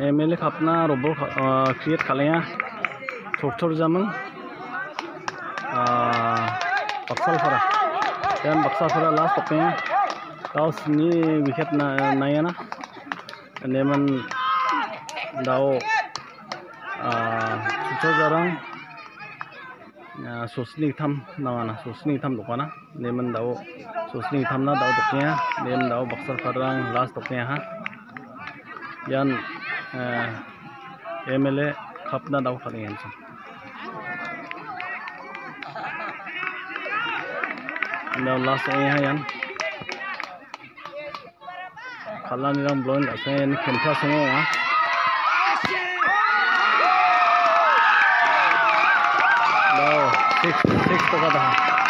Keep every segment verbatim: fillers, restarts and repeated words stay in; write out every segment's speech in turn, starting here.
एमएलए खापना रोबो क्रिएट खालाया थरथर जामों बक्साफोरा dan बक्साफोरा लास्ट पकड़े गावसोरनि विकेट नायाना नेमन दाउ थरथर जारां सस्नि थाम नाङाना सस्नि थाम दखाना नेमन दाउ सस्नि थाम ना दाउ दखया नेम दाउ बक्साफोरा लास्ट दखया हा यान एमएलए खापना दाउ खालाया Now last ayah yan kalau ni orang belum tak saya ni kentang semua ah. Now six six toka dah.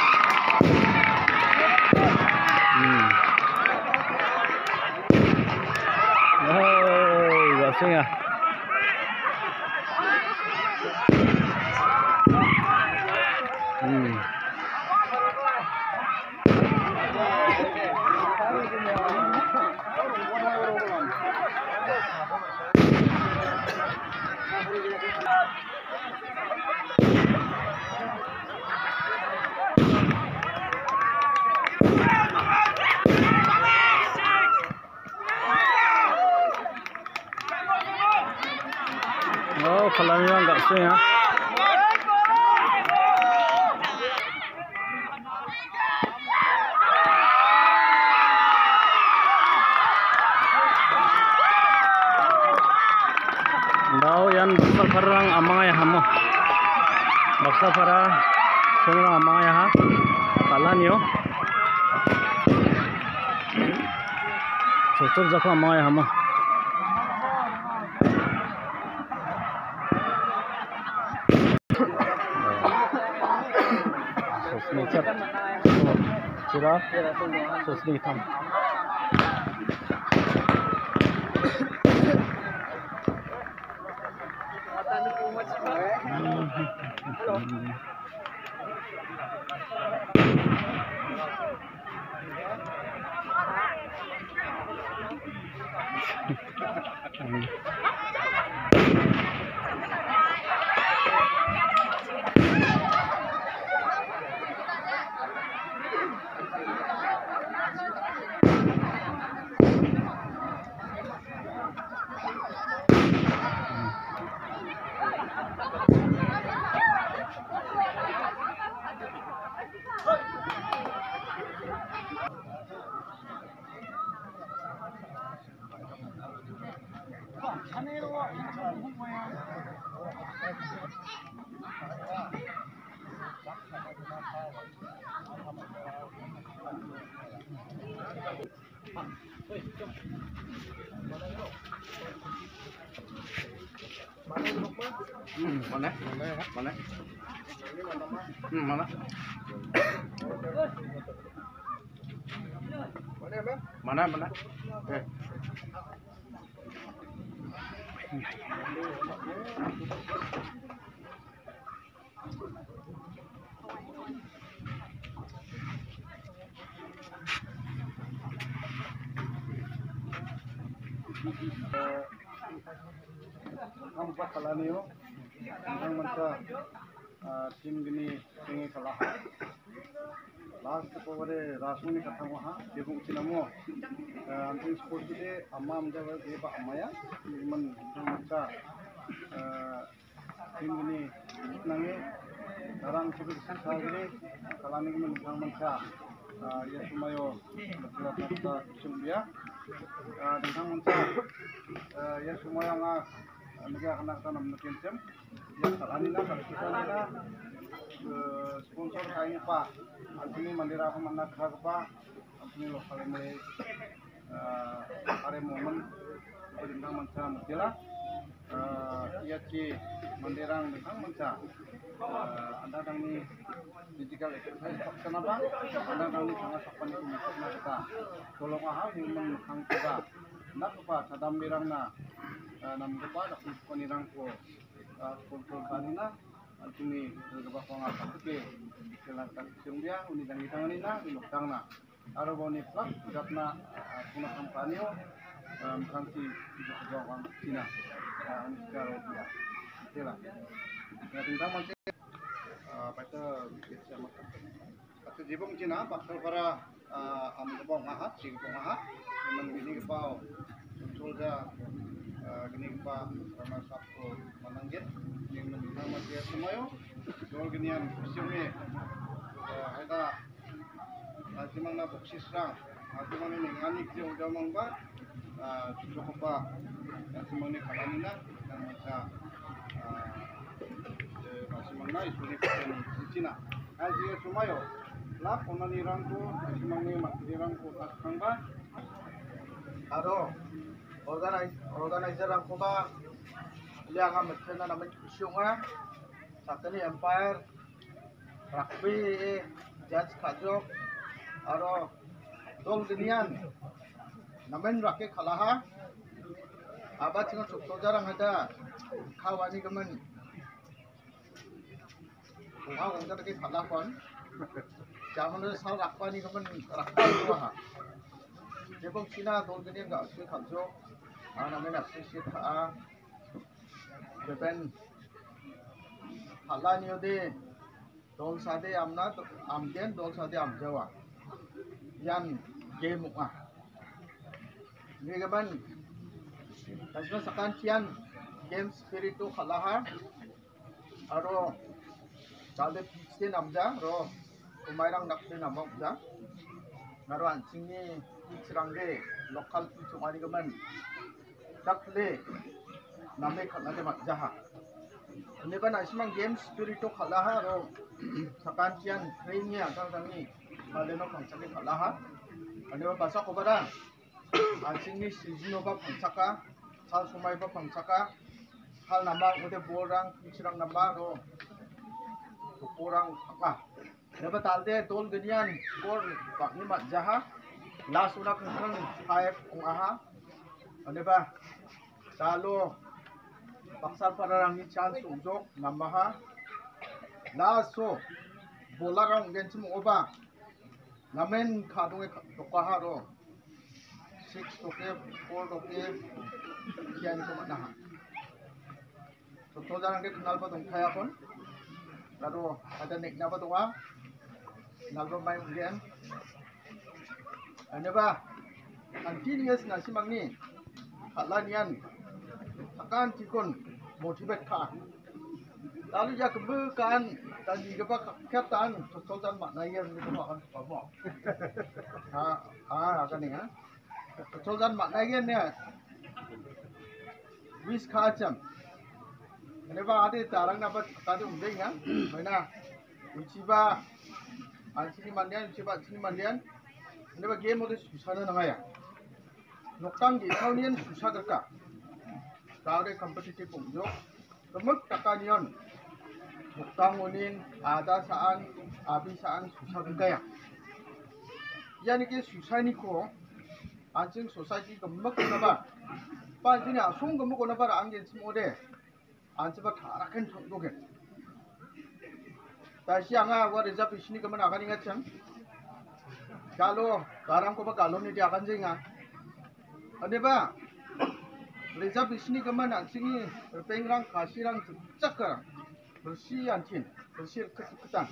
Hmm. Oh, gasing ah. Hmm. Oh, kalau ni orang tak swing ah. Daw yan Bक्साफोरा amang ya hamo. Bक्साफोरा semua amang ya ha. Kalah niyo. Sosok jago amang ya hamo. Sosni chat. Sira. Sosni tham. Hmm, mana? Mana? Hmm, mana? Mana? Mana? Eh. Kamu buat kalah ni yo, yang macam tim gini tinggi kalah. Last tu pada rasuni kata wah, dia pun cinamu. Anting sport kita amam jaga dia pak amaya, men yang macam tim gini nangi, orang seperti saya gini kalah ni men yang macam ya sumayo macam kata sumbia, dengan macam ya sumayo ngah Negara anak tanam mungkin jam, yang salah ni nak kita ni nak sponsor kain apa, antini mandira aku mana kerja apa, antini lokal ini ada momen berdendang macam mestilah, ia ci mandirang berdendang macam, anda dang ni physical exercise kenapa? Anda dang ni sangat sopan itu mesti kita, kalau ahal human hang kita, nak apa? Sadam birang na. Nam kepada penirang ko kontrol kanina antini gaba ko nga patuke kelakak sumbia uni dangi tangani na iloktang na aro boni plak gatna kuna kampanyo kanti jawab Cina sekarang dia itulah ya tentang macam apa itu bisa makan atau jibung Cina bakal para am bong ahat sing bong ahat memang gini kepau muncul dah gini kepa karena satu menanggit yang tentang macam semuanya jual ginian museumnya ada nanti mana boksis rang nanti mana ni ngani dia udah mangba cukup apa nanti mana kalanina dan macam masih mana isu ni di Cina aja semuanya lah konon irangku masih mana masih irangku pas mangba ada organize organizer rangku ba yang amat kena nama isyunga saat ini Empire Rugby Jazz Kajok aro dol ginian namen rakke khalaha aba chinga chokto jarang hada khawani gaman wa ongda ke khala kon jamon sal rakpani gaman rakpa ha ebong china dol ginian ga se khaljo ana men apse se tha beben khala niode dol sade amna amgen dol sade amjawa yan game ah ni gaban tasma sakan kian game spirit to khalaha aro jade pitse namja ro umairang nakse namok ja naro anchingni pitchrangge local pitch mari gaban dakle name khalade makjaha ni ban asmang game spirit to khalaha ro sakan kian trainnya tangtangi Maleno pangcaki kalaha, ane ba basa ko bara, ansingni sizino ba pangcaka, sal sumai ba pangcaka, hal nama ude borang, pisirang nama ro, borang apa, neba talde tol genian, bor pakni mat jaha, las unak nukang hayek ung aha, ane ba, talo, paksal pararangi chance ujok namaha, las so, bolarang gencim oba. Namen kadung tokaharo six toke four toke kian ko mana so to jarang ke kenal ba dong khaya kon lalu ada nek na ba donga nalro mai ugen ane ba continuous na simangni khalanian akan tikon motivate ka lalu ya kebukan dan juga pak katan total makna yang itu makan apa ah ah akan ya total makna yang ni wis kacam ini pak ada tarang dapat tadi umdeng ya mana uciba ansini mandian uciba ansini mandian ini pak game itu susah na ngaya noktang di tahun susah kerja kalau kompetitif umjo kemek takanian Muktangunin ada saan abi saan susah gaya. Yani ke susah ni ko anjing society gemek na ba. Panjini asung gemek na ba angin simode. Anjing ba tharakan thongdoge. Ta sianga wa reservation ni gemen akan ingat jam. Kalau barang ko ba kalau ni dia akan jinga. Ade ba reservation ni gemen anjing ni pengrang kasirang cakar. bersih anjing bersih ketan.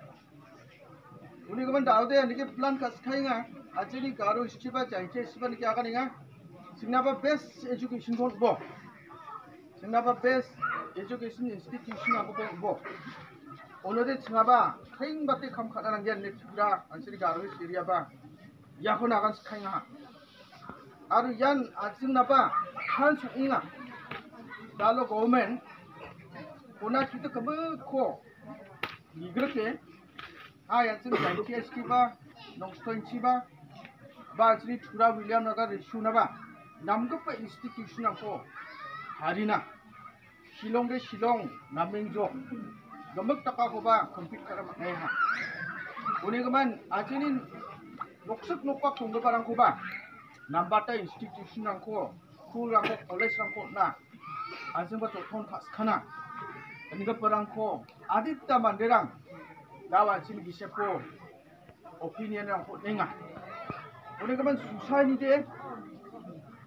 Uni kaman dah ada ni ke plan kas kaya nga. Aje ni karo istiba jangke istiba ni kaya kan nga. Singapore best education board bo. Singapore best education institution aku bo. Onode Singapore kaing batik kam kata nanggian ni sudah anjing karo istiria ba. Ya ko nakan kaya nga. Aru yan anjing napa kan suinga. Kalau government Una kita kebeko, igreke, ah yang sini janji estiba, nongstoin ciba, bah sini pura William naga resu naba, namga pa institution ako, harina, Shillong de Shillong, namengjo, gamak taka ko ba, compete kara maknay ha. Uni kaman, ajinin noksuk nokpak tunggu barang ko ba, nambata institution ako, school ako, college ako na, ajin ba tokon kaskana. Ini ke perangko adit taman derang lawan sini gisepo opinion yang hot nenga. Ini kaman susah ni deh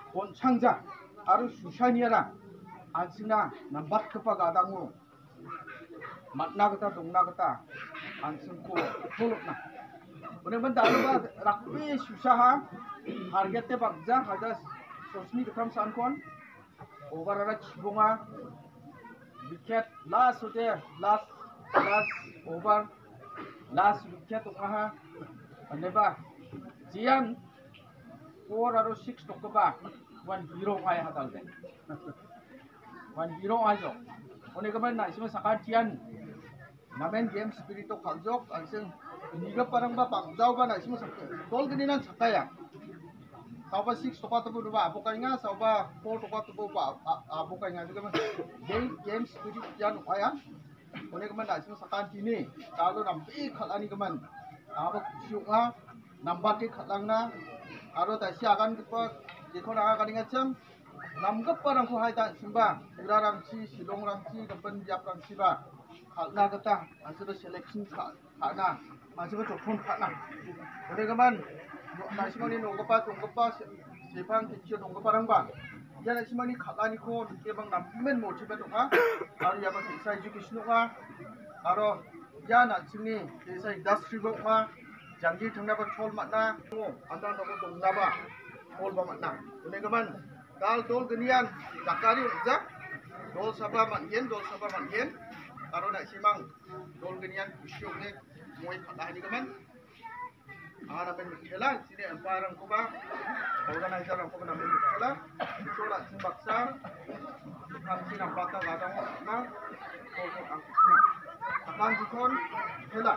bonchangja aru sushaniara ansina nambat kepa gadangu matna kata dongna kata ansungku tolokna bener-bener daluba rakpi susah hargete bagja ada sosni ketam sankon overara chibunga wicket last hote last last over last wicket ukaha aneba jian four aru six tokoba one zero ay hatal de one zero ajo one kaman na isma sakan jian namen game spirit to khaljok anseng niga parang ba pangjau ba na isma sakka gol gini nan sakaya sauba six toka to ba apokai nga sauba four toka to ba apokai nga juga game game spirit jan aya one kaman na isma sakan kini kalau nampi khalani kaman abak syuka nampak ke khalangna aro ta siakan kepa jeko na kaning acham namgap parang ko haita simba urarang si silongrang si kapan japrang siba khalna kata asura selection khana masuk to phone khana ore kaman nasimani nongpa tongpa sepang kichu nongpa parang ba ya nasimani khalani ko kebang namen motibe to ha aro ya ba isa education ga aro ya na chini isa industry go ma janji thangna ba chol matna anda no dongna ba chol ba matna ore kaman dal dol genian dakari ja dol saba mangen dol saba mangen aro na simang dol genian kusyok ne moi khala ni kaman ara ben khela sini emparang ko ba organizer ko na ben khela chola simbaksa kan sina bata gadang na ko ko ang akan dikon khela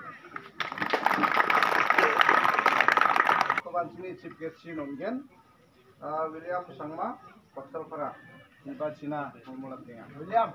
ko ban sini chip get sin ongen William Sangma Baktal Para Iba Cina Mulmulat Tinga William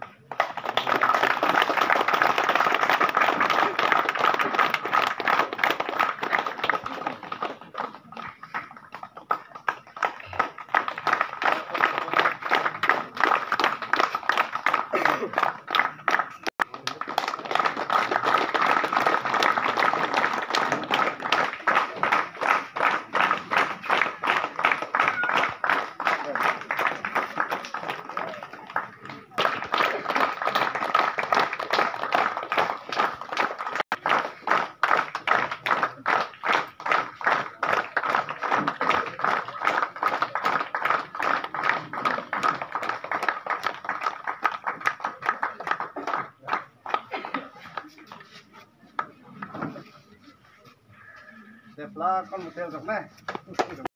Sepla kan hotel tak